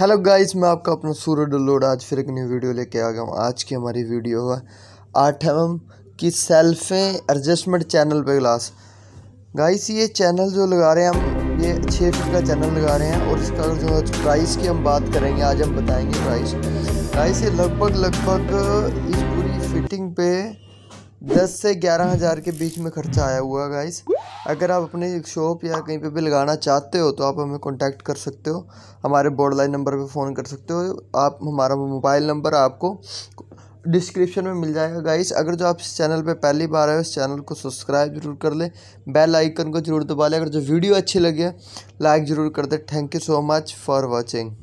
Hello guys, मैं आपका अपना सूरज डलोड आज फिर एक नई वीडियो लेके आ गया हूँ। आज की हमारी वीडियो है 8mm की सेल्फें एडजस्टमेंट चैनल पे ग्लास। गाइस ये चैनल जो लगा रहे हैं हम, ये 6 फीट का चैनल लगा रहे हैं और इसका जो प्राइस की हम बात करेंगे, आज हम बताएंगे प्राइस। गाइस ये लगभग इस पूरी फिटिंग पे 10 से 11 हज़ार के बीच में खर्चा आया हुआ है गाइस। अगर आप अपने शॉप या कहीं पे भी लगाना चाहते हो तो आप हमें कांटेक्ट कर सकते हो, हमारे बोर्ड लाइन नंबर पे फ़ोन कर सकते हो। आप हमारा मोबाइल नंबर आपको डिस्क्रिप्शन में मिल जाएगा गाइस। अगर जो आप इस चैनल पे पहली बार आए हो, इस चैनल को सब्सक्राइब जरूर कर ले, बेल आइकन को जरूर दबा लें। अगर जो वीडियो अच्छी लगे लाइक ज़रूर कर दे। Thank you so much for watching.